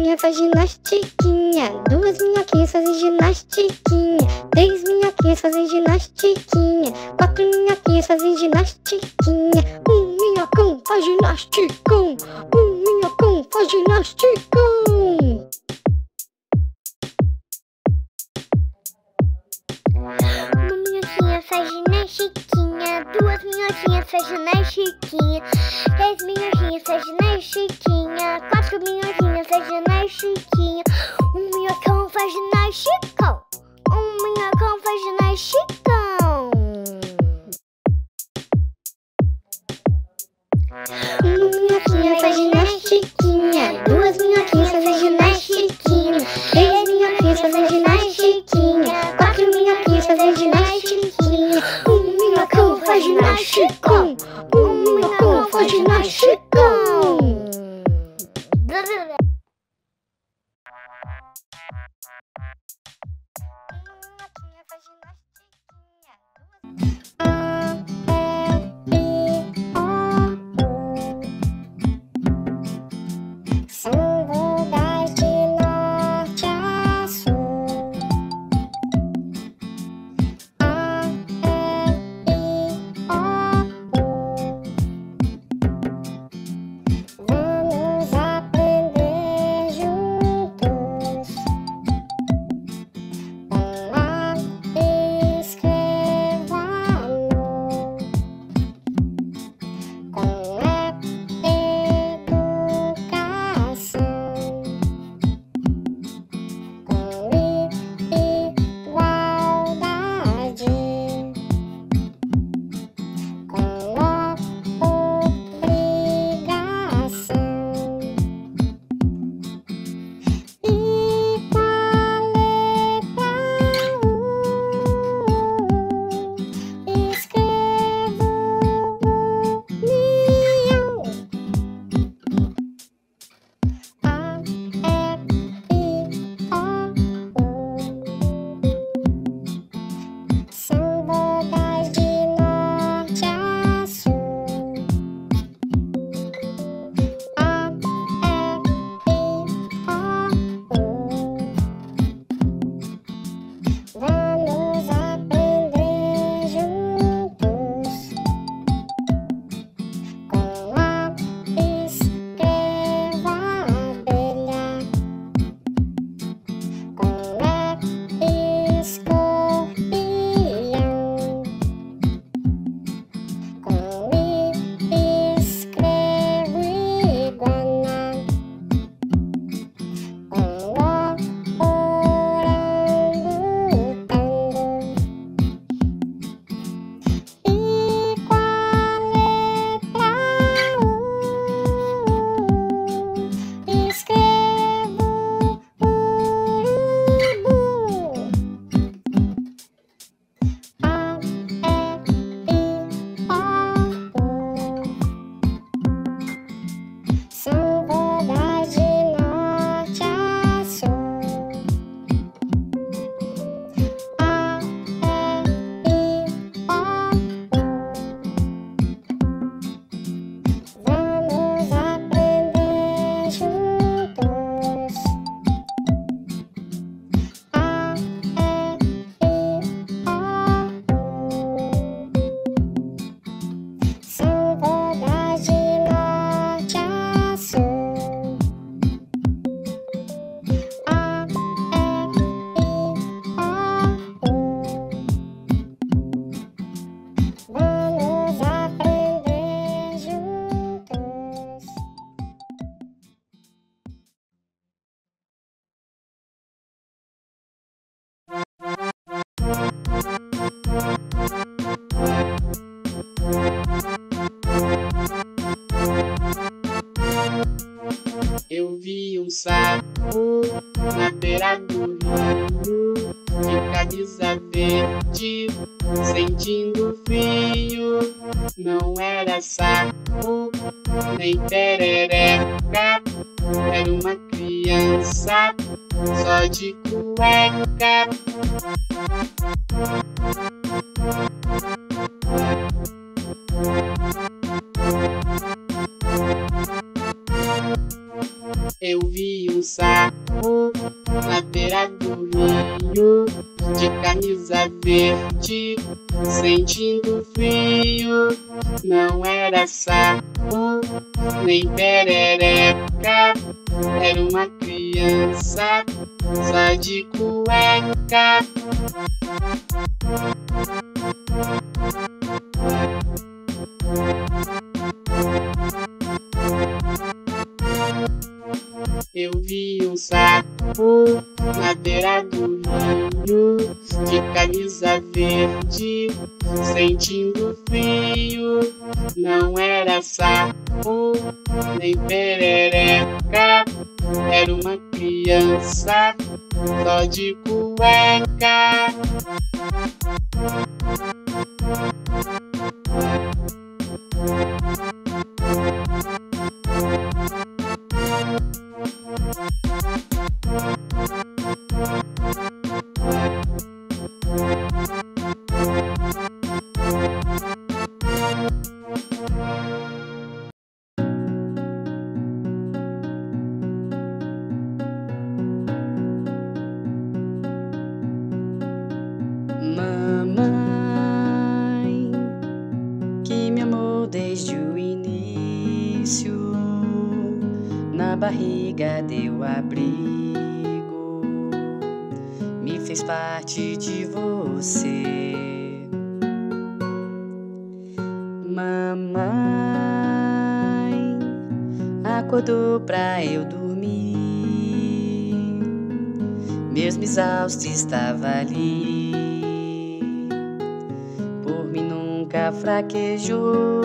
minhoquinhas faz ginastiquinha. Duas minhoquinhas fazem ginastiquinha. Três minhoquinhas fazem ginastiquinha. Quatro minhoquinhas fazem ginastiquinha. Um minhocão faz ginasticão. Um minhocão faz ginasticão. Uma minhoquinha faz ginastiquinha. Duas minhoquinhas faz ginastiquinha. Três minhoquinhas faz ginastiquinha. Quatro minhoquinhas faz ginastiquinha. Um minhocão faz ginasticão. Um minhocão faz ginasticão. Uma minhoquinha faz ginastiquinha. Duas minhoquinhas fazem ginastiquinha. Três minhoquinhas fazem ginastiquinha. Quatro minhoquinhas fazem ginastiquinha. Um minhocão faz ginasticão. Um minhocão faz ginasticão. Eu vi um sapo na beira do rio, de camisa verde, sentindo frio. Não era sapo, nem perereca, era uma criança só de cueca. Eu vi um sapo na beira do rio, de camisa verde, sentindo frio. Não era sapo, nem perereca, era uma criança só de cueca. Eu vi um sapo na beira do rio, de camisa verde, sentindo frio. Não era sapo, nem perereca, era uma criança só de cueca. Mamãe, que me amou desde o início, na barriga deu abrigo, me fez parte de você. Mamãe, acordou pra eu dormir, mesmo exausto estava ali, por mim nunca fraquejou.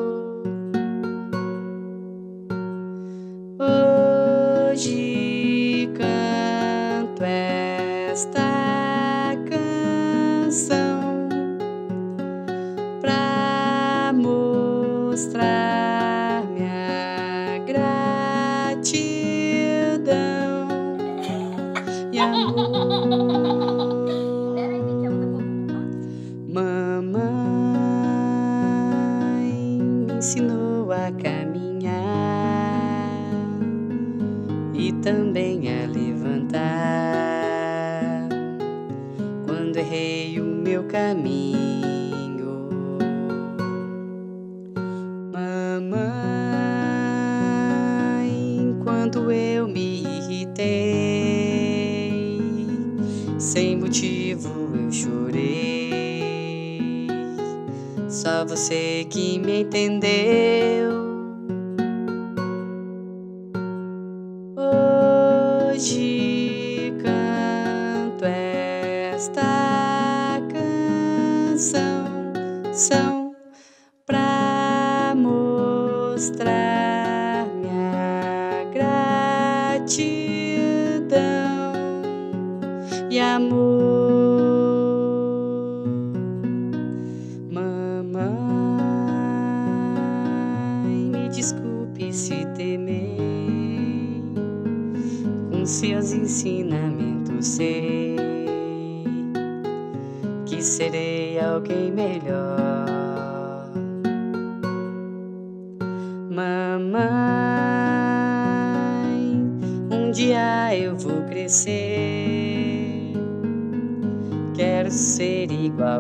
Hoje canto esta canção pra mostrar minha gratidão e amor. Mamãe me ensinou a caminhar e também a levantar quando errei o meu caminho. Mamãe, quando eu me irritei, sem motivo eu chorei, só você que me entendeu. Hoje canto esta canção pra mostrar minha gratidão e amor. Mamãe, me desculpe se temei, com seus ensinamentos sei que serei alguém melhor. Mamãe, um dia eu vou crescer, quero ser igual a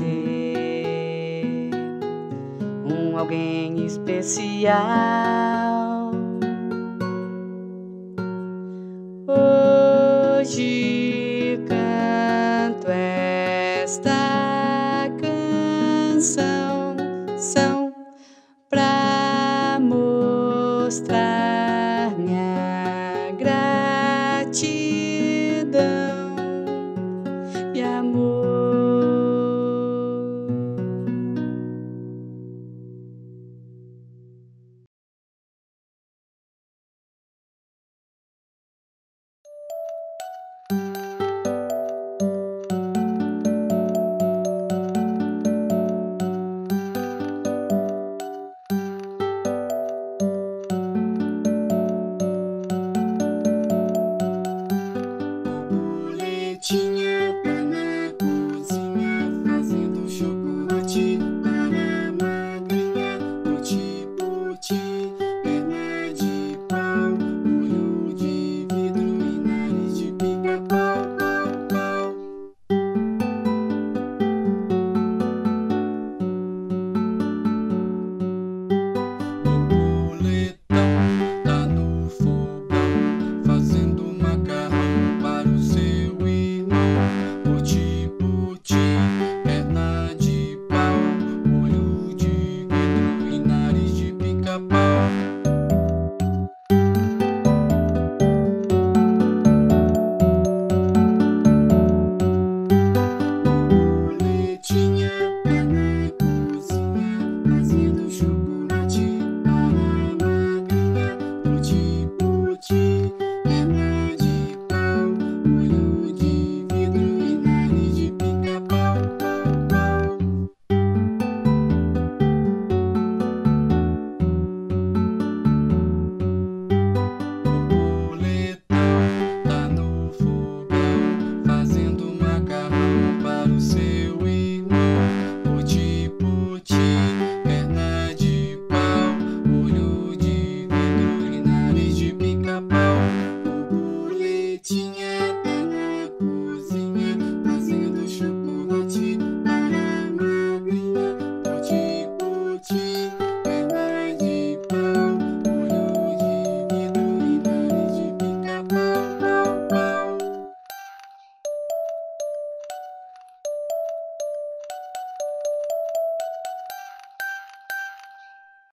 você, um alguém especial. Hoje canto esta canção pra mostrar minha gratidão e amor. Tchau.